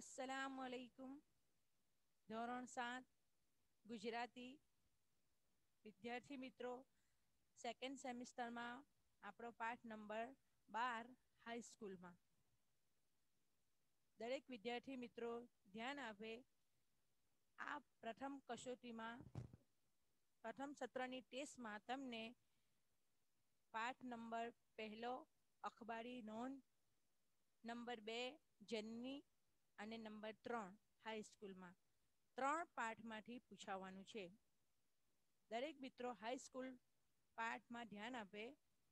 અસલામુઅલૈકુમ. ધોરણ 7 ગુજરાતી વિદ્યાર્થી મિત્રો, સેકન્ડ સેમિસ્ટરમાં આપણો પાઠ નંબર 12 હાઈસ્કૂલમાં. દરેક વિદ્યાર્થી મિત્રો ધ્યાન આપે. આ પ્રથમ કસોટીમાં પ્રથમ સત્રની ટેસ્ટમાં તમને પાઠ નંબર પહેલો અખબારી નોંધ, નંબર 2 જન્ની અને નંબર 3 હાઈસ્કૂલમાં 3 પાઠમાંથી પૂછાવાનું છે. દરેક મિત્રો હાઈસ્કૂલ પાઠમાં ધ્યાન આપે.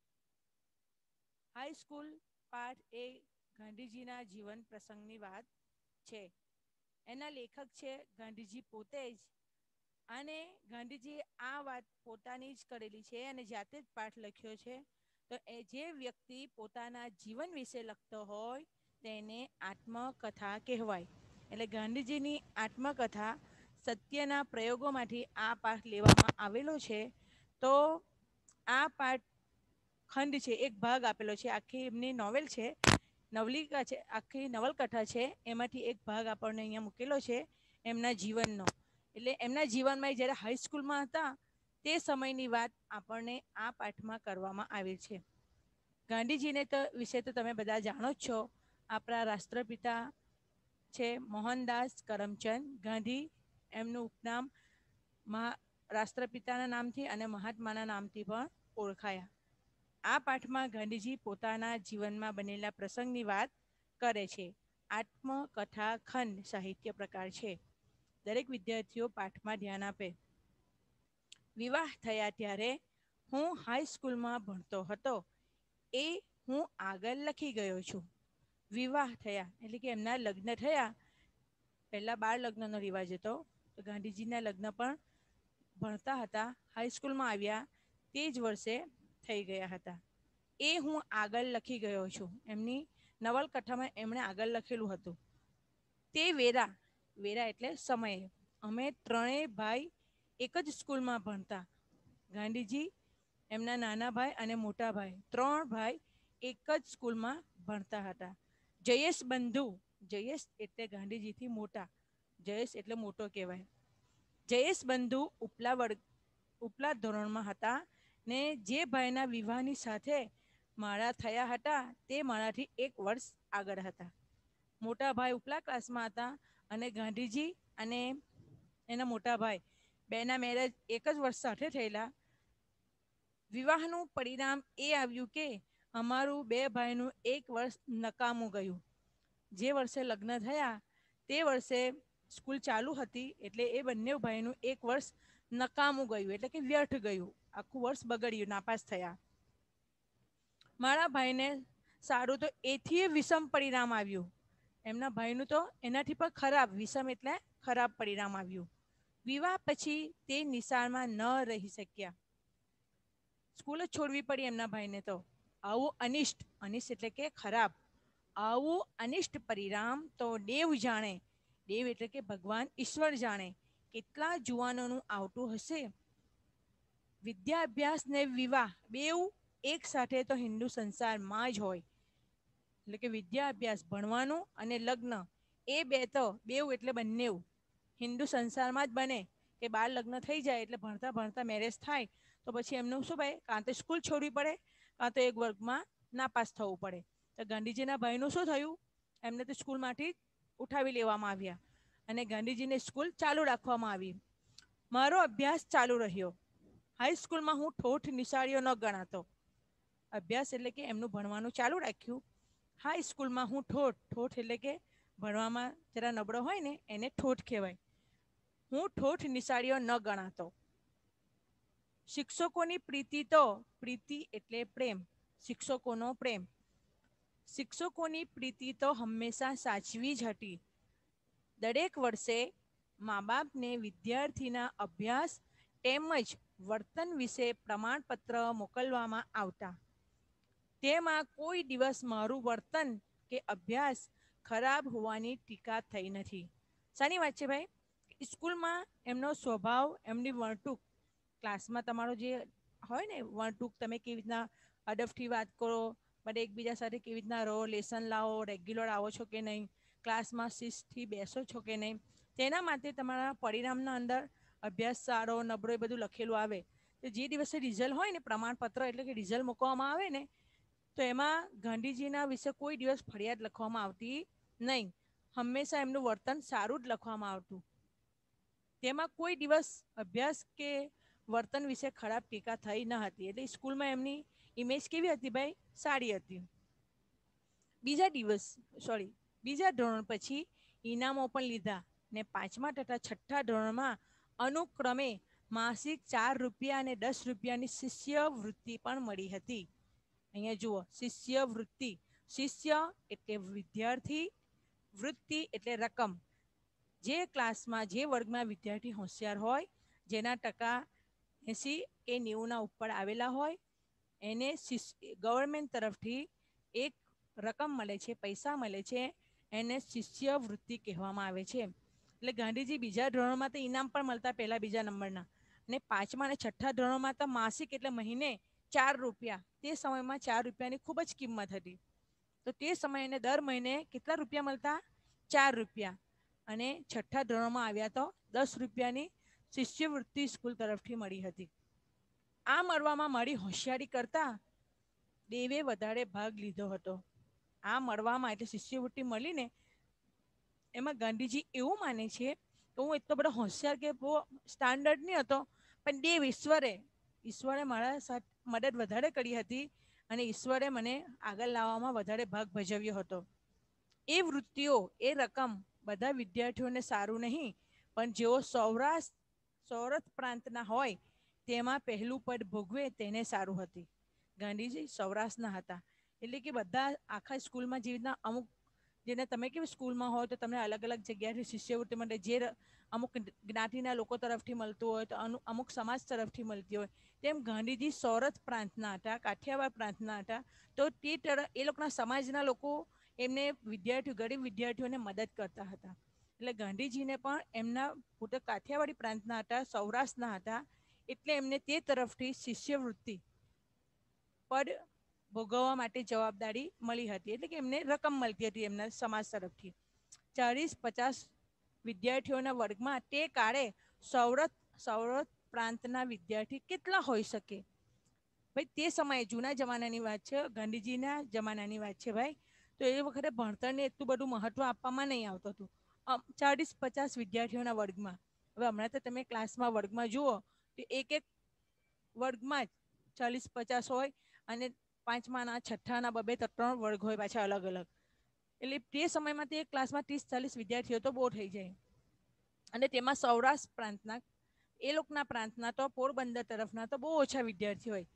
હાઈસ્કૂલ પાઠ એ ગાંધીજીના જીવન પ્રસંગની વાત છે. એના લેખક છે ગાંધીજી પોતે જ. અને ગાંધીજીએ આ વાત પોતાની જ કરેલી છે અને જાતે જ પાઠ લખ્યો છે. તો એ જે વ્યક્તિ પોતાના જીવન વિશે લખતો હોય તેને આત્મકથા કહેવાય. એટલે ગાંધીજીની આત્મકથા સત્યના પ્રયોગોમાંથી આ પાઠ લેવામાં આવેલો છે. તો આ પાઠ ખંડ છે, એક ભાગ આપેલો છે. આખી એમની નોવેલ છે, નવલિકા છે, આખી નવલકથા છે. એમાંથી એક ભાગ આપણને અહીંયા મૂકેલો છે એમના જીવનનો. એટલે એમના જીવનમાં જ્યારે હાઈસ્કૂલમાં હતા તે સમયની વાત આપણને આ પાઠમાં કરવામાં આવેલ છે. ગાંધીજીને તો વિશે તો તમે બધા જાણો જ છો. આપણા રાષ્ટ્રપિતા છે મોહનદાસ કરમચંદ ગાંધી. એમનું ઉપનામ રાષ્ટ્રપિતાના નામથી અને મહાત્માના નામથી પણ ઓળખાયા. આ પાઠમાં ગાંધીજી પોતાના જીવનમાં બનેલા પ્રસંગની વાત કરે છે. આત્મકથા ખંડ સાહિત્ય પ્રકાર છે. દરેક વિદ્યાર્થીઓ પાઠમાં ધ્યાન આપે. વિવાહ થયા ત્યારે હું હાઈસ્કૂલમાં ભણતો હતો એ હું આગળ લખી ગયો છું. વિવાહ થયા એટલે કે એમના લગ્ન થયા. પહેલા બાળ લગ્નનો રિવાજ હતો, તો ગાંધીજીના લગ્ન પણ ભણતા હતા હાઈસ્કૂલમાં આવ્યા તે જ વર્ષે થઈ ગયા હતા. એ હું આગળ લખી ગયો છું. એમની નવલકથામાં એમણે આગળ લખેલું હતું. તે વેરા, વેરા એટલે સમયે, અમે ત્રણેય ભાઈ એક જ સ્કૂલમાં ભણતા. ગાંધીજી, એમના નાના ભાઈ અને મોટા ભાઈ, 3 ભાઈ એક જ સ્કૂલમાં ભણતા હતા. જયેશ બંધુ, જયેશ એટલે ગાંધીજીથી મોટા, જયેશ એટલે મોટો કહેવાય. જયેશ બંધુ ઉપલા ધોરણમાં હતા ને જે ભાઈના વિવાહની સાથે મારા થયા હતા તે મારાથી 1 વર્ષ આગળ હતા. મોટા ભાઈ ઉપલા ક્લાસમાં હતા અને ગાંધીજી અને એના મોટા ભાઈ બેના મેરેજ એક જ વર્ષ સાથે થયેલા. વિવાહનું પરિણામ એ આવ્યું કે અમારું 2 ભાઈનું 1 વર્ષ નકામું ગયું. જે વર્ષે લગ્ન થયા તે વર્ષે સ્કૂલ ચાલુ હતી એટલે એ બંને ભાઈનું 1 વર્ષ નકામું ગયું, એટલે કે વ્યર્થ ગયું. આખું વર્ષ બગડ્યું, નાપાસ થયા. મારા ભાઈને સારું તો એથી વિષમ પરિણામ આવ્યું. એમના ભાઈનું તો એનાથી પણ ખરાબ, વિષમ એટલે ખરાબ પરિણામ આવ્યું. વિવાહ પછી તે નિશાળમાં ન રહી શક્યા. સ્કૂલ જ છોડવી પડી એમના ભાઈને તો. આવું અનિષ્ટ, અનિષ્ટ એટલે કે ખરાબ, આવું અનિષ્ટ પરિણામ તો દેવ જાણે, દેવ એટલે કે ભગવાન ઈશ્વર જાણે કેટલા જુવાનોનું આવતું હશે. વિદ્યા અભ્યાસ ને વિવાહ બેઉ એક સાથે તો હિન્દુ સંસારમાં જ હોય. એટલે કે વિદ્યા અભ્યાસ ભણવાનું અને લગ્ન એ બે તો બેઉ એટલે બંનેવ હિન્દુ સંસારમાં જ બને. કે બાળ લગ્ન થઈ જાય એટલે ભણતા ભણતા મેરેજ થાય તો પછી એમનું શું ભાઈ, કાં તો સ્કૂલ છોડવી પડે કાં તો એક વર્ગમાં નાપાસ થવું પડે. તો ગાંધીજીના ભાઈનું શું થયું, એમને તો સ્કૂલમાંથી ઉઠાવી લેવામાં આવ્યા અને ગાંધીજીને સ્કૂલ ચાલુ રાખવામાં આવી. મારો અભ્યાસ ચાલુ રહ્યો. હાઈસ્કૂલમાં હું ઠોઠ નિશાળીઓ ન ગણાતો. અભ્યાસ એટલે કે એમનું ભણવાનું ચાલુ રાખ્યું. હાઈસ્કૂલમાં હું ઠોઠ, ઠોઠ એટલે કે ભણવામાં જરા નબળો હોય ને એને ઠોઠ કહેવાય. હું ઠોઠ નિશાળીઓ ન ગણાતો. શિક્ષકોની પ્રીતિ તો, પ્રીતિ એટલે પ્રેમ, શિક્ષકોનો પ્રેમ, શિક્ષકોની પ્રીતિ તો હંમેશા સાચવી જ હતી. દરેક વર્ષે મા બાપને વિદ્યાર્થીના અભ્યાસ તેમજ વર્તન વિશે પ્રમાણપત્ર મોકલવામાં આવતા. તેમાં કોઈ દિવસ મારું વર્તન કે અભ્યાસ ખરાબ હોવાની ટીકા થઈ નથી. શાની વાત છે ભાઈ? સ્કૂલમાં એમનો સ્વભાવ, એમની વર્તણૂક, ક્લાસમાં તમારો જે હોય ને વર્તણૂક, તમે કેવી રીતના અડબથી વાત કરો, બધા એકબીજા સાથે કેવી રીતના રહો, લેસન લાવો, રેગ્યુલર આવો છો કે નહીં, ક્લાસમાં શિસ્તથી બેસો છો કે નહીં, તેના માટે તમારા પરિણામના અંદર અભ્યાસ સારો નબળો એ બધું લખેલું આવે. તો જે દિવસે રિઝલ્ટ હોય ને, પ્રમાણપત્ર એટલે કે રિઝલ્ટ મૂકવામાં આવે ને, તો એમાં ગાંધીજીના વિશે કોઈ દિવસ ફરિયાદ લખવામાં આવતી નહીં. હંમેશા એમનું વર્તન સારું જ લખવામાં આવતું. તેમાં કોઈ દિવસ અભ્યાસ કે વર્તન વિશે ખરાબ ટીકા થઈ ન હતી. એટલે સ્કૂલમાં એમની ઇમેજ કેવી હતી ભાઈ? સારી હતી. બીજા ધોરણ પછી ઇનામો પણ લીધા ને પાંચમા તથા છઠ્ઠા ધોરણમાં અનુક્રમે માસિક ₹4 અને ₹10ની શિષ્યવૃત્તિ પણ મળી હતી. અહીંયા જુઓ, શિષ્યવૃત્તિ. શિષ્ય એટલે વિદ્યાર્થી, વૃત્તિ એટલે રકમ. જે ક્લાસમાં જે વર્ગમાં વિદ્યાર્થી હોશિયાર હોય, જેના ટકા 80 કે 90ના ઉપર આવેલા હોય, એને ગવર્મેન્ટ તરફથી એક રકમ મળે છે, પૈસા મળે છે, એને શિષ્યવૃત્તિ કહેવામાં આવે છે. એટલે ગાંધીજી બીજા ધોરણમાં તો ઇનામ પણ મળતા, પહેલા બીજા નંબરના, અને પાંચમા અને છઠ્ઠા ધોરણમાં તો માસિક એટલે મહિને ₹4. તે સમયમાં ₹4ની ખૂબ જ કિંમત હતી. તો તે સમયે એને દર મહિને કેટલા રૂપિયા મળતા? ₹4. અને છઠ્ઠા ધોરણમાં આવ્યા તો ₹10ની શિષ્યવૃત્તિ સ્કૂલ તરફથી મળી હતી. આ મળવામાં મારી હોશિયારી કરતા દેવે વધારે ભાગ લીધો હતો. આ મળવામાં એટલે શિષ્યવૃત્તિ મળીને એમાં ગાંધીજી એવું માને છે કે હું એટલો બધો હોશિયાર કે બહુ સ્ટાન્ડર્ડ નહીં હતો, પણ દેવ ઈશ્વરે મારા સાથે મદદ વધારે કરી હતી અને ઈશ્વરે મને આગળ લાવવામાં વધારે ભાગ ભજવ્યો હતો. એ વૃત્તિઓ, એ રકમ બધા વિદ્યાર્થીઓને સારું નહીં, પણ જેઓ સૌરાષ્ટ્ર પ્રાંતના હોય તેમાં પહેલું પદ ભોગવે તેને સારું હતી. ગાંધીજી સૌરાષ્ટ્રના હતા, એટલે કે બધા આખા સ્કૂલમાં જેવી રીતના અમુક જેને તમે કેવી સ્કૂલમાં હોય તો તમને અલગ અલગ જગ્યાથી શિષ્યવૃત્તિ માટે જે અમુક જ્ઞાતિના લોકો તરફથી મળતું હોય તો અમુક સમાજ તરફથી મળતી હોય, તેમ ગાંધીજી સૌરાષ્ટ્ર પ્રાંતના હતા, કાઠિયાવાડ પ્રાંતના હતા. તો એ લોકોના સમાજના લોકો એમને ગરીબ વિદ્યાર્થીઓને મદદ કરતા હતા. એટલે ગાંધીજીને પણ એમના પોતે કાઠિયાવાડી પ્રાંતના હતા, સૌરાષ્ટ્રના હતા, એટલે એમને તે તરફથી શિષ્યવૃત્તિ પદ ભોગવવા માટે જવાબદારી મળી હતી. એટલે કે એમને રકમ મળતી હતી એમના સમાજ તરફથી. 40-50 વિદ્યાર્થીઓના વર્ગમાં તે કાળે સૌરાષ્ટ્ર પ્રાંતના વિદ્યાર્થી કેટલા હોઈ શકે? ભાઈ તે સમયે જૂના જમાનાની વાત છે, ગાંધીજીના જમાનાની વાત છે ભાઈ. તો એ વખતે ભણતરને એટલું બધું મહત્વ આપવામાં નહીં આવતું હતું. 40-50 વિદ્યાર્થીઓના વર્ગમાં. હવે હમણાં તો તમે ક્લાસમાં વર્ગમાં જુઓ તો એક વર્ગમાં જ 40-50 હોય અને પાંચમાના છઠ્ઠાના 2-3 વર્ગ હોય પાછા અલગ અલગ. એટલે તે સમયમાં તે ક્લાસમાં 30-40 વિદ્યાર્થીઓ તો બહુ થઈ જાય. અને તેમાં સૌરાષ્ટ્ર પ્રાંતના એ લોકોના પ્રાંતના તો પોરબંદર તરફના તો બહુ ઓછા વિદ્યાર્થી હોય.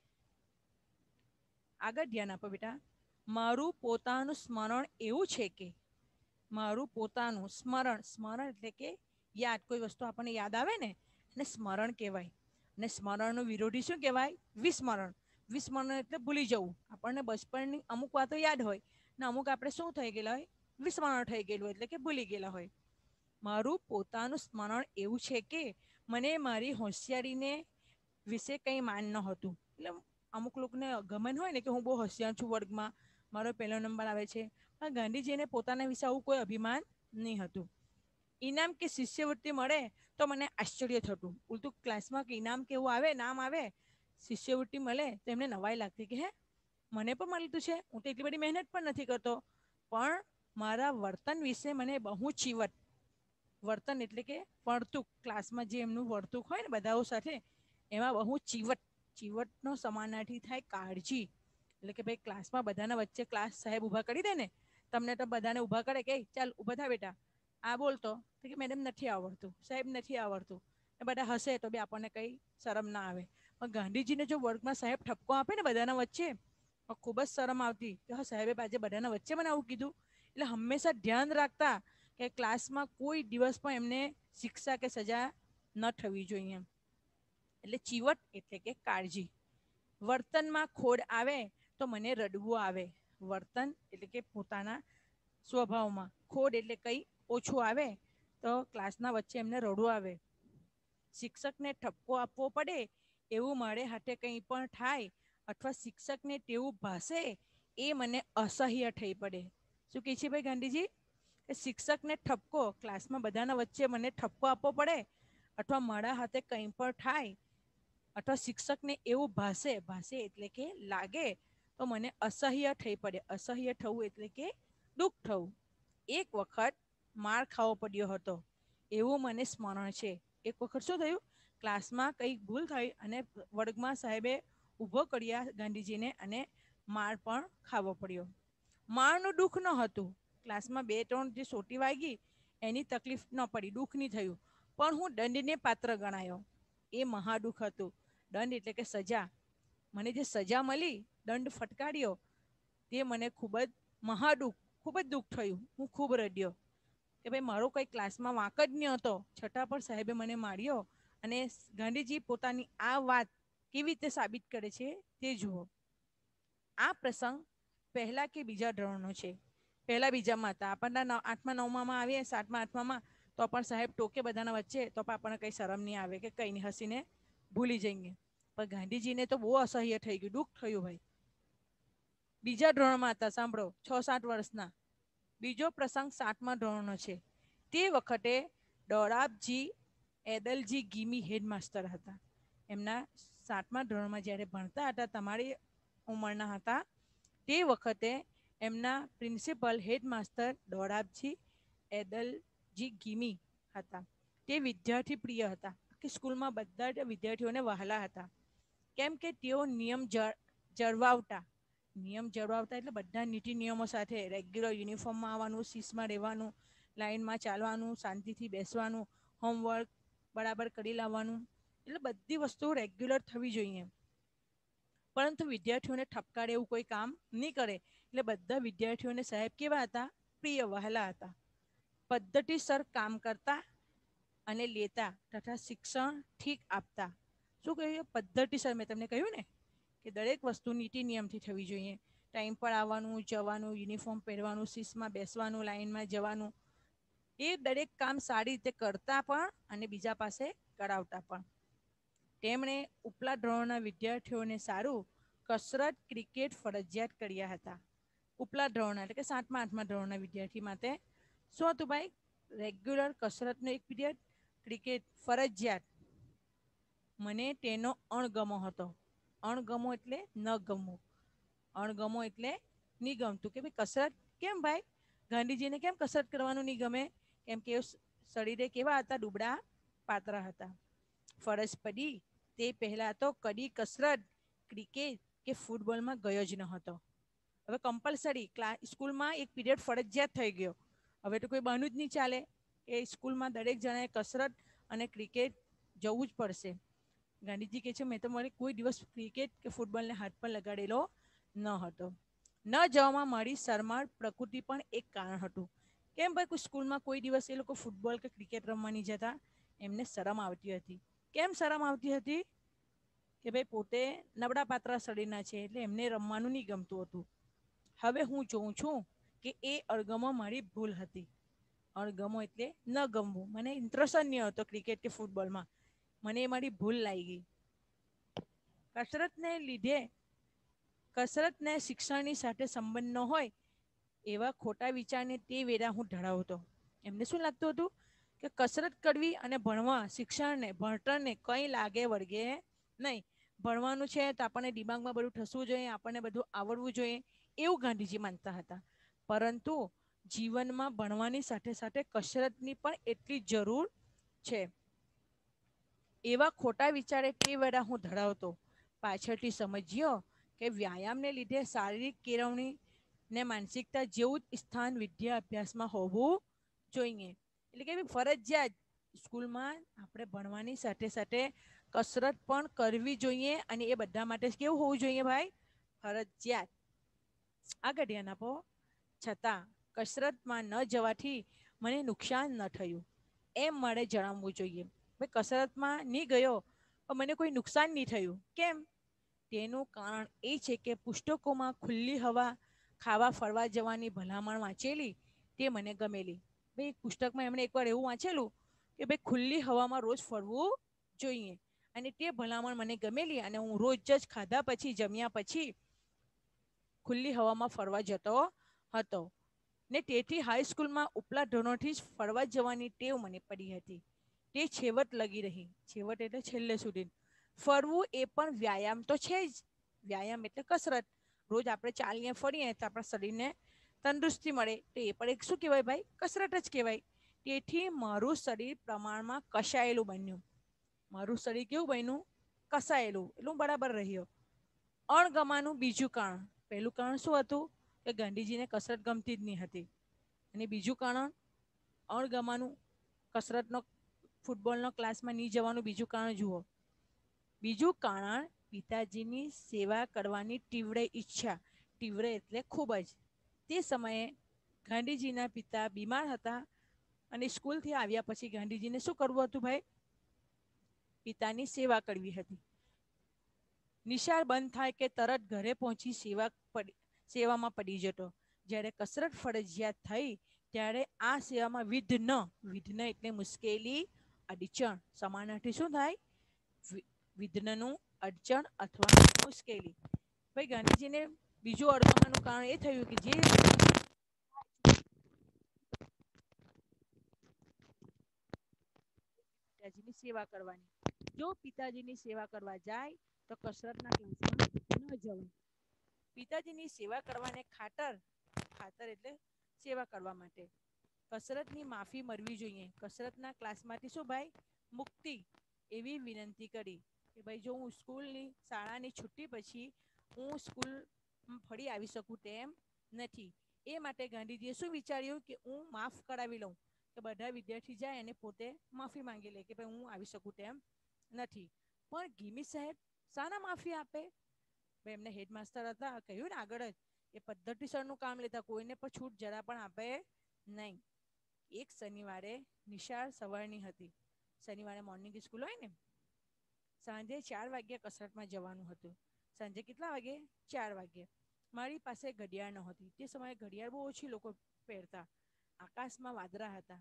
આગળ ધ્યાન આપો બેટા. મારું પોતાનું સ્મરણ એવું છે કે મારું પોતાનું સ્મરણ એટલે કે યાદ, કોઈ વસ્તુ આપણને યાદ આવે ને એને સ્મરણ કહેવાય. અને સ્મરણનું વિરોધી શું કહેવાય? વિસ્મરણ. વિસ્મરણ એટલે ભૂલી જવું. આપણને બચપણની અમુક વાતો યાદ હોય ને અમુક આપણે શું થઈ ગયેલા હોય? વિસ્મરણ થઈ ગયેલું એટલે કે ભૂલી ગયેલા હોય. મારું પોતાનું સ્મરણ એવું છે કે મને મારી હોશિયારીને વિશે કંઈ માન ન હતું. એટલે અમુક લોકોને ગમન હોય ને કે હું બહુ હોશિયાર છું, વર્ગમાં મારો પહેલો નંબર આવે છે, પણ ગાંધીજીને પોતાના વિશે આવું કોઈ અભિમાન નહીં હતું. ઇનામ કે શિષ્યવૃત્તિ મળે તો મને આશ્ચર્ય થતું. ઉલટું ક્લાસમાં કે ઇનામ કેવું આવે, નામ આવે, શિષ્યવૃત્તિ મળે તો એમને નવાઈ લાગતી કે હે મને પણ મળતું છે, હું તો એટલી બધી મહેનત પણ નથી કરતો. પણ મારા વર્તન વિશે મને બહુ ચીવટ. વર્તન એટલે કે વર્તુક, ક્લાસમાં જે એમનું વર્તુક હોય ને બધાઓ સાથે, એમાં બહુ ચીવટનો સમાનાર્થી થાય કાળજી. એટલે કે ભાઈ ક્લાસમાં બધાના વચ્ચે ક્લાસ સાહેબ ઊભા કરી દે ને, તમને તો બધાને ઊભા કરે કે ચાલ ઊભા થા બેટા, આ બોલતો તો કે મેડમ નથી આવડતું, સાહેબ નથી આવડતું, એ બધા હસે તો બી આપણને કંઈ શરમ ના આવે. પણ ગાંધીજીને જો વર્ગમાં સાહેબ ઠપકો આપે ને બધાના વચ્ચે, ખૂબ જ શરમ આવતી કે હા સાહેબે આજે બધાના વચ્ચે મને આવું કીધું. એટલે હંમેશા ધ્યાન રાખતા કે ક્લાસમાં કોઈ દિવસ પણ એમને શિક્ષા કે સજા ન થવી જોઈએ. એટલે ચીવટ એટલે કે કાળજી. વર્તનમાં ખોડ આવે તો મને રડવું આવે. વર્તન એટલે કે પોતાના સ્વભાવમાં ખોડ એટલે કંઈ ઓછું આવે તો ક્લાસના વચ્ચે એમને રડવું આવે. શિક્ષકને ઠપકો આપવો પડે એવું મારે હાથે કંઈ પણ થાય અથવા શિક્ષકને તેવું ભાષે એ મને અસહ્ય થઈ પડે. શું કહે છે ભાઈ ગાંધીજી? કે શિક્ષકને ઠપકો, ક્લાસમાં બધાના વચ્ચે મને ઠપકો આપવો પડે, અથવા મારા હાથે કંઈ પણ થાય, અથવા શિક્ષકને એવું ભાષે એટલે કે લાગે તો મને અસહ્ય થઈ પડે. અસહ્ય થવું એટલે કે દુઃખ થવું. એક વખત માર ખાવો પડ્યો હતો એવું મને સ્મરણ છે. એક વખત શું થયું, ક્લાસમાં કંઈક ભૂલ થઈ અને વર્ગમાં સાહેબે ઊભો કર્યા ગાંધીજીને, અને માર પણ ખાવો પડ્યો. મારનું દુઃખ ન હતું, ક્લાસમાં 2-3 જે સોટી વાગી એની તકલીફ ન પડી, દુઃખ નહીં થયું, પણ હું દંડને પાત્ર ગણાયો. એ મહાદુઃખ હતું. દંડ એટલે કે સજા. મને જે સજા મળી, દંડ ફટકાર્યો, તે મને ખૂબ જ મહાદુઃખ, ખૂબ જ દુઃખ થયું. હું ખૂબ રડ્યો કે ભાઈ મારો કંઈ ક્લાસમાં વાંક જ નહીં હતો, છતાં પણ સાહેબે મને માર્યો. અને ગાંધીજી પોતાની આ વાત કેવી રીતે સાબિત કરે છે તે જુઓ. આ પ્રસંગ પહેલા કે બીજા ધોરણનો છે. પહેલા બીજામાં હતા, આપણને 8મા 9મામાં આવીએ, 7મા 8મામાં, તો પણ સાહેબ ટોકે બધાના વચ્ચે, તો પણ આપણને કંઈ શરમ નહીં આવે કે કંઈ નહીં, હસીને ભૂલી જઈએ. પણ ગાંધીજીને તો બહુ અસહ્ય થઈ ગયું, દુઃખ થયું ભાઈ. બીજા ધોરણમાં હતા, સાંભળો, 6-7 વર્ષના. બીજો પ્રસંગ 7મા ધોરણનો છે. તે વખતે દોરાબજી એદલજી ગીમી હેડમાસ્ટર હતા. એમના 7મા ધોરણમાં જ્યારે ભણતા હતા, તમારી ઉંમરના હતા, તે વખતે એમના પ્રિન્સિપલ હેડમાસ્ટર દોરાબજી એદલજી ગીમી હતા. તે વિદ્યાર્થી પ્રિય હતા, કે સ્કૂલમાં બધા જ વિદ્યાર્થીઓને વહાલા હતા. કેમ કે તેઓ નિયમ જળવાવતા. નિયમ જળવાવતા એટલે બધા નીતિ નિયમો સાથે રેગ્યુલર યુનિફોર્મમાં આવવાનું, શિસ્તમાં રહેવાનું, લાઈનમાં ચાલવાનું, શાંતિથી બેસવાનું, હોમવર્ક બરાબર કરી લાવવાનું, એટલે બધી વસ્તુઓ રેગ્યુલર થવી જોઈએ. પરંતુ વિદ્યાર્થીઓને ઠપકારે એવું કોઈ કામ નહીં કરે, એટલે બધા વિદ્યાર્થીઓને સાહેબ કેવા હતા? પ્રિય, વહાલા હતા. પદ્ધતિસર કામ કરતા અને લેતા તથા શિક્ષણ ઠીક આપતા. શું કહ્યું? પદ્ધતિસર. મેં તમને કહ્યું ને કે દરેક વસ્તુ નીતિ નિયમથી થવી જોઈએ. ટાઈમ પર આવવાનું, જવાનું, યુનિફોર્મ પહેરવાનું, શિસ્તમાં બેસવાનું, લાઈનમાં જવાનું, એ દરેક કામ સારી રીતે કરતા પણ અને બીજા પાસે કરાવતા પણ. તેમણે ઉપલા ધોરણના વિદ્યાર્થીઓને સારું કસરત, ક્રિકેટ ફરજિયાત કર્યા હતા. ઉપલા ધોરણના એટલે કે 7મા 8મા ધોરણના વિદ્યાર્થી માટે શું હતું ભાઈ? રેગ્યુલર કસરતનો એક પીરિયડ, ક્રિકેટ ફરજિયાત. મને તેનો અણગમો હતો. અણગમો એટલે ન ગમવું, અણગમો એટલે નહીં ગમતું. કે ભાઈ કસરત કેમ ભાઈ? ગાંધીજીને કેમ કસરત કરવાનું નહીં ગમે? કેમ કે શરીરે કેવા હતા? દુબળા પાતળા હતા. ફરજ પડી તે પહેલાં તો કદી કસરત, ક્રિકેટ કે ફૂટબોલમાં ગયો જ ન હતો. હવે કમ્પલસરી સ્કૂલમાં એક પીરિયડ ફરજિયાત થઈ ગયો. હવે તો કોઈ બહાનું જ નહીં ચાલે, એ સ્કૂલમાં દરેક જણાએ કસરત અને ક્રિકેટ જવું જ પડશે. ગાંધીજી કહે છે, મેં તો મારે કોઈ દિવસ ક્રિકેટ કે ફૂટબોલને હાથ પર લગાડેલો ન હતો. ન જવામાં મારી શરમાળ પ્રકૃતિ પણ એક કારણ હતું. કેમ ભાઈ સ્કૂલમાં કોઈ દિવસ એ લોકો ફૂટબોલ કે ક્રિકેટ રમવા નહીં જતા? એમને શરમ આવતી હતી. કેમ શરમ આવતી હતી? કે ભાઈ પોતે નબળા પાતળા શરીરના છે, એટલે એમને રમવાનું નહીં ગમતું હતું. હવે હું જોઉં છું કે એ અણગમો મારી ભૂલ હતી. અણગમો એટલે ન ગમવું. મને ઇન્ટરેસ્ટ જ નહીં હતો ક્રિકેટ કે ફૂટબોલમાં. મને એ મારી ભૂલ લાગી ગઈ. કસરતને શિક્ષણની સાથે સંબંધ ન હોય એવા ખોટા વિચારને તે વેળા હું ધરાવતો. એમને શું લાગતું હતું? કે કસરત કરવી અને ભણવા, શિક્ષણને, ભણતરને કંઈ લાગે વળગે નહીં. ભણવાનું છે તો આપણને દિમાગમાં બધું ઠસવું જોઈએ, આપણને બધું આવડવું જોઈએ, એવું ગાંધીજી માનતા હતા. પરંતુ જીવનમાં ભણવાની સાથે સાથે કસરતની પણ એટલી જરૂર છે. એવા ખોટા વિચારે તે વેળા હું ધરાવતો. પાછળથી સમજ્યો કે વ્યાયામને લીધે શારીરિક કેળવણી ને માનસિકતા જેવું જ સ્થાન વિદ્યા અભ્યાસમાં હોવું જોઈએ. એટલે કે ફરજિયાત સ્કૂલમાં આપણે ભણવાની સાથે સાથે કસરત પણ કરવી જોઈએ, અને એ બધા માટે કેવું હોવું જોઈએ ભાઈ? ફરજિયાત. આગળ ધ્યાન આપો. છતાં કસરતમાં ન જવાથી મને નુકસાન ન થયું એમ મારે જણાવવું જોઈએ. ભાઈ કસરતમાં નહીં ગયો પણ મને કોઈ નુકસાન નહીં થયું. કેમ? તેનું કારણ એ છે કે પુસ્તકોમાં ખુલ્લી હવા ખાવા ફરવા જવાની ભલામણ વાંચેલી, તે મને ગમેલી. ભાઈ પુસ્તકમાં એમણે એકવાર એવું વાંચેલું કે ભાઈ ખુલ્લી હવામાં રોજ ફરવું જોઈએ, અને તે ભલામણ મને ગમેલી, અને હું રોજ જ ખાધા પછી, જમ્યા પછી ખુલ્લી હવામાં ફરવા જતો હતો. ને તેથી હાઈસ્કૂલમાં ઉપલા ધોરણથી જ ફરવા જવાની ટેવ મને પડી હતી. તે છેવટ લગી રહી. છેવટ એટલે છેલ્લે સુધી. ફરવું એ પણ વ્યાયામ તો છે જ. વ્યાયામ એટલે કસરત. રોજ આપણે ચાલીએ ફરીએ તો આપણા શરીરને તંદુરસ્તી મળે, તો એ પણ એક શું કહેવાય ભાઈ, કસરત જ કહેવાય. તેથી મારું શરીર પ્રમાણમાં કશાયેલું બન્યું. મારું શરીર કેવું બન્યું? કસાયેલું. એટલું બરાબર રહ્યો. અણગમાનું બીજું કારણ. પહેલું કારણ શું હતું? કે ગાંધીજીને કસરત ગમતી જ નહીં હતી. અને બીજું કારણ અણગમાનું, કસરતનો ફૂટબોલનો ક્લાસમાં નહીં જવાનું બીજું કારણ જુઓ. બીજું કારણ પિતાજીની સેવા કરવાની તીવ્ર ઈચ્છા. તીવ્ર એટલે ખૂબ જ. તે સમયે ગાંધીજીના પિતા બીમાર હતા અને સ્કૂલથી આવ્યા પછી ગાંધીજીને શું કરવું હતું ભાઈ? પિતાની સેવા કરવી હતી. નિશાળ બંધ થાય કે તરત ઘરે પહોંચી સેવામાં પડી જતો. જ્યારે કસરત ફરજિયાત થઈ ત્યારે આ સેવામાં વિઘ્ન એટલે મુશ્કેલી, અડચણ સમાનાર્થી શું થાય? વિઘ્નનું અડચણ અથવા મુશ્કેલી. ભાઈ ગાંધીજીને બીજું અડગમાનું કારણ એ થયું કે જે પિતાજીની સેવા કરવાની. જો પિતાજીની સેવા કરવા જાય તો કસરતના ક્લાસમાં ન જવાય. પિતાજીની સેવા કરવાને ખાતર એટલે સેવા કરવા માટે કસરતની માફી મળવી જોઈએ. કસરતના ક્લાસમાંથી શું ભાઈ? મુક્તિ એવી વિનંતી કરી કે ભાઈ જો હું સ્કૂલની શાળાની છુટ્ટી પછી હું સ્કૂલ ફરી આવી શકું તેમ નથી. એ માટે ગાંધીજીએ શું વિચાર્યું કે હું માફ કરાવી લઉં, કે બધા વિદ્યાર્થી જાય અને પોતે માફી માંગી લે કે ભાઈ હું આવી શકું તેમ નથી. પણ ગિમિત સાહેબ શાના માફી આપે? ભાઈ એમને હેડમાસ્ટર હતા, કહ્યું ને આગળ જ, એ પદ્ધતિસરનું કામ લેતા, કોઈને પણ છૂટ જરા પણ આપે નહીં. એક શનિવારે નિશાળ સવારની હતી. શનિવારે મોર્નિંગ સ્કૂલ હોય ને, સાંજે 4 વાગ્યે કસરતમાં જવાનું હતું. સાંજે કેટલા વાગે? 4 વાગ્યે. મારી પાસે ઘડિયાળ નહોતી. તે સમયે ઘડિયાળ બહુ ઓછી લોકો પહેરતા. આકાશમાં વાદળા હતા.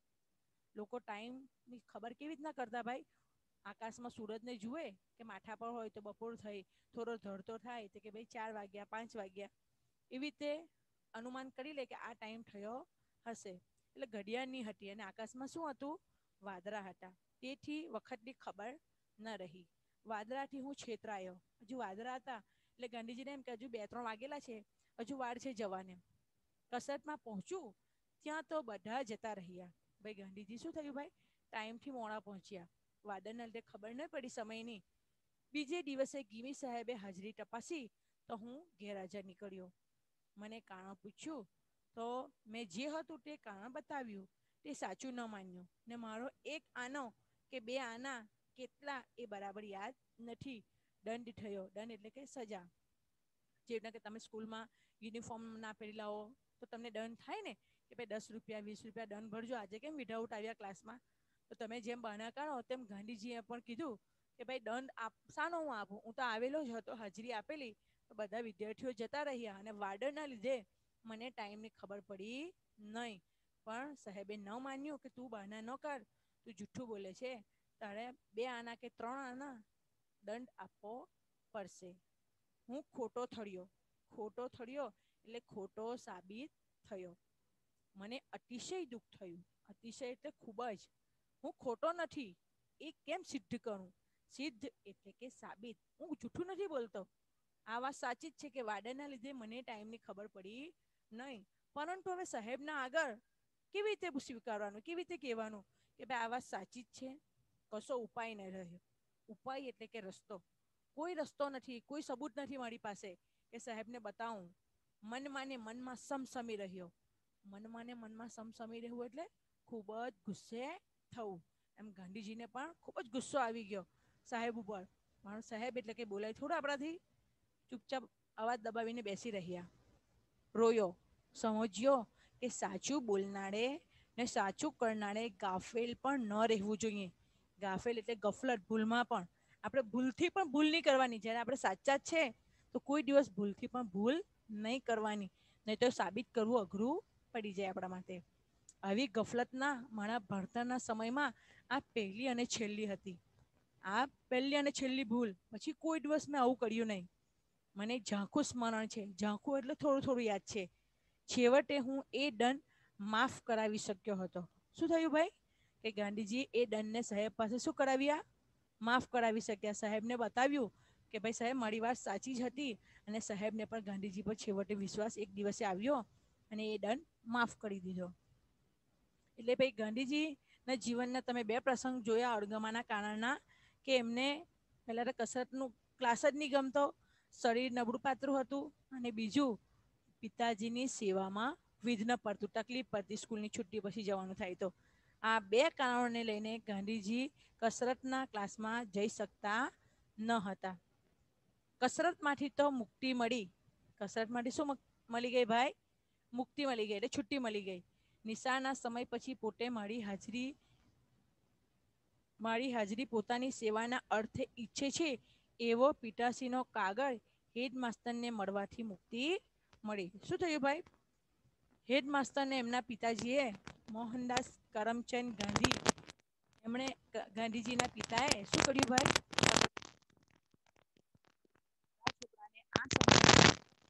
લોકો ટાઈમની ખબર કેવી રીતના કરતા ભાઈ? આકાશમાં સૂરજને જુએ કે માથા પર હોય તો બપોર થઈ, થોડો ધડતો થાય તો કે ભાઈ 4 વાગ્યા, 5 વાગ્યા. એવી રીતે અનુમાન કરી લે કે આ ટાઈમ થયો હશે. એટલે ઘડિયાળ ની હતી અને આકાશમાં શું હતું? વાદળા હતા. તેથી વખતની ખબર ન રહી. વાદળાથી હું છેતરાયો. હજુ વાદળા હતા એટલે ગાંધીજીને એમ કે હજુ 2-3 વાગેલા છે, હજુ વાર છે જવાને. કસરતમાં પહોંચું ત્યાં તો બધા જતા રહ્યા. ભાઈ ગાંધીજી શું થયું ભાઈ? ટાઈમથી મોડા પહોંચ્યા. વાદળના લીધે ખબર ન પડી સમયની. બીજે દિવસે ગિમી સાહેબે હાજરી તપાસી તો હું ગેરહાજર નીકળ્યો. મને કારણ પૂછ્યું તો મેં જે હતું તે કારણ બતાવ્યું. તે સાચું ન માન્યું ને મારો એક આનો કે બે આના કેટલા એ બરાબર યાદ નથી. દંડ થયો. દંડ એટલે કે સજા. જે રીતે કે તમે સ્કૂલમાં યુનિફોર્મ ના પહેરેલા હો તો તમને દંડ થાય ને કે ભાઈ 10 રૂપિયા, 20 રૂપિયા દંડ ભરજો. આજે કેમ વિધાઉટ આવ્યા ક્લાસમાં? તો તમે જેમ બહાના કાઢો તેમ ગાંધીજીએ પણ કીધું કે ભાઈ દંડ શાનો હું આપું? હું તો આવેલો જ હતો, હાજરી આપેલી. તો બધા વિદ્યાર્થીઓ જતા રહ્યા અને વાદળના લીધે મને ટાઈમની ખબર પડી નહીં. પણ સાહેબે ન માન્યું કે તું બહાના ન કર, તું જુઠ્ઠું બોલે છે, તારે 2 આના કે 3 આના દંડ આપવો પડશે. હું ખોટો થળ્યો. ખોટો થળ્યો એટલે ખોટો સાબિત થયો. મને અતિશય દુઃખ થયું. અતિશય એટલે ખૂબ જ. હું ખોટો નથી એ કેમ સિદ્ધ કરું? સિદ્ધ એટલે કે સાબિત. હું જૂઠું નથી બોલતો. આ વાત સાચી જ છે કે વાદળના લીધે મને ટાઈમની ખબર પડી નહીં. પરંતુ હવે સાહેબના આગળ કેવી રીતે સ્વીકારવાનું? કેવી રીતે કહેવાનું કે ભાઈ આ વાત સાચી જ છે? કશો ઉપાય ન રહ્યો. ઉપાય એટલે કે રસ્તો. કોઈ રસ્તો નથી, કોઈ સબૂત નથી મારી પાસે કે સાહેબને બતાવું. મનમાં ને મનમાં સમસમી રહ્યો. મનમાં ને મનમાં સમસમી રહેવું એટલે ખૂબ જ ગુસ્સે થવું. એમ ગાંધીજીને પણ ખૂબ જ ગુસ્સો આવી ગયો સાહેબ ઉપર. પણ સાહેબ એટલે કે બોલાય થોડું આપણાથી. ચૂપચાપ અવાજ દબાવીને બેસી રહ્યા. રોયો. સમજ્યો કે સાચું બોલનારે ને સાચું કરનારે ગાફેલ પણ ન રહેવું જોઈએ. ગાફેલ એટલે ગફલત, ભૂલમાં પણ. આપણે ભૂલથી પણ ભૂલ નહીં કરવાની. જ્યારે આપણે સાચા જ છે તો કોઈ દિવસ ભૂલથી પણ ભૂલ નહીં કરવાની. નહીં તો સાબિત કરવું અઘરું પડી જાય આપણા માટે. આવી ગફલતના મારા ભણતરના સમયમાં આ પહેલી અને છેલ્લી હતી. આ પહેલી અને છેલ્લી ભૂલ. પછી કોઈ દિવસ મેં આવું કર્યું નહીં. મને ઝાંખું સ્મરણ છે. ઝાંખું એટલે થોડું થોડું યાદ છે છેવટે હું એ દંડ માફ કરાવી શક્યો હતો. શું થયું ભાઈ? કે ગાંધીજી એ દંડને સાહેબ પાસે શું કરાવ્યા? માફ કરાવી શક્યા. સાહેબને બતાવ્યું કે ભાઈ સાહેબ મારી વાત સાચી જ હતી, અને સાહેબને પણ ગાંધીજી પર છેવટે વિશ્વાસ એક દિવસે આવ્યો અને એ દંડ માફ કરી દીધો. એટલે ભાઈ ગાંધીજીના જીવનના તમે બે પ્રસંગ જોયા અળગમાના કારણના, કે એમને પહેલાં તો કસરતનું ક્લાસ જ નહીં ગમતો, શરીર નબળું પાતળું હતું, અને બીજું પિતાજીની સેવામાં વિઘ્ન પડતું, તકલીફ પડતી, સ્કૂલની છુટ્ટી પછી જવાનું થાય તો. આ બે કારણોને લઈને ગાંધીજી કસરતના ક્લાસમાં જઈ શકતા ન હતા. કસરતમાંથી તો મુક્તિ મળી. કસરતમાંથી શું મળી ગઈ ભાઈ? મુક્તિ મળી ગઈ, એટલે છુટ્ટી મળી ગઈ. નિશાળના સમય પછી પોતે મારી હાજરી પોતાની સેવાના અર્થે ઈચ્છે છે એવો પિતાશ્રીનો કાગળ હેડમાસ્તરને મળવાથી મુક્તિ મળી. શું થયું ભાઈ? હેડમાસ્તરને એમના પિતાજીએ મોહનદાસ કરમચંદ ગાંધી, એમણે ગાંધીજીના પિતાએ શું કર્યું ભાઈ? છોકરાને આ સમયે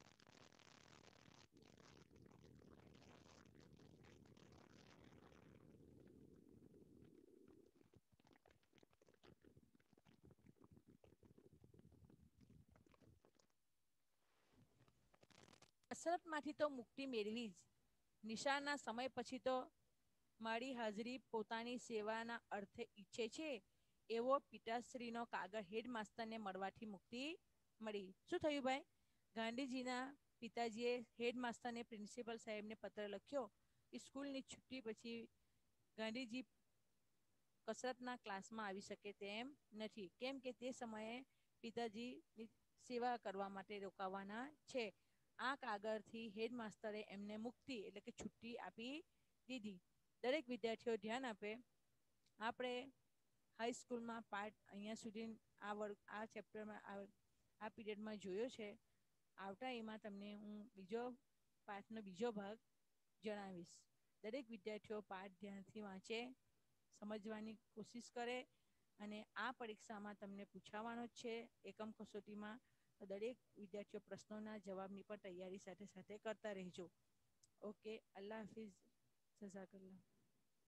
કસરતમાંથી તો મુક્તિ મેળવી જ. નિશાળના સમય પછી તો મારી હાજરી પોતાની સેવાના અર્થે ઈચ્છે છે એવો પિતાશ્રીનો કાગળ હેડમાસ્તરને મળવાથી મુક્તિ મળી. શું થયું ભાઈ? ગાંધીજીના પિતાજીએ હેડમાસ્તરને પ્રિન્સિપલ સાહેબને પત્ર લખ્યો. સ્કૂલની છુટ્ટી પછી ગાંધીજી કસરતના ક્લાસમાં આવી શકે તેમ નથી, કેમ કે તે સમયે પિતાજીની સેવા કરવા માટે રોકાવાના છે. આ કાગળથી હેડમાસ્તરે એમને મુક્તિ એટલે કે છુટ્ટી આપી દીધી. દરેક વિદ્યાર્થીઓ ધ્યાન આપે. આપણે હાઈસ્કૂલમાં પાઠ અહીંયા સુધી આ ચેપ્ટરમાં આ પીરિયડમાં જોયો છે. આવતા એમાં તમને હું પાઠનો બીજો ભાગ જણાવીશ. દરેક વિદ્યાર્થીઓ પાઠ ધ્યાનથી વાંચે, સમજવાની કોશિશ કરે, અને આ પરીક્ષામાં તમને પૂછાવાનો જ છે એકમ કસોટીમાં. દરેક વિદ્યાર્થીઓ પ્રશ્નોના જવાબની પણ તૈયારી સાથે સાથે કરતા રહેજો. ઓકે, અલ્લાહ હાફિઝ. જઝાકલ્લા.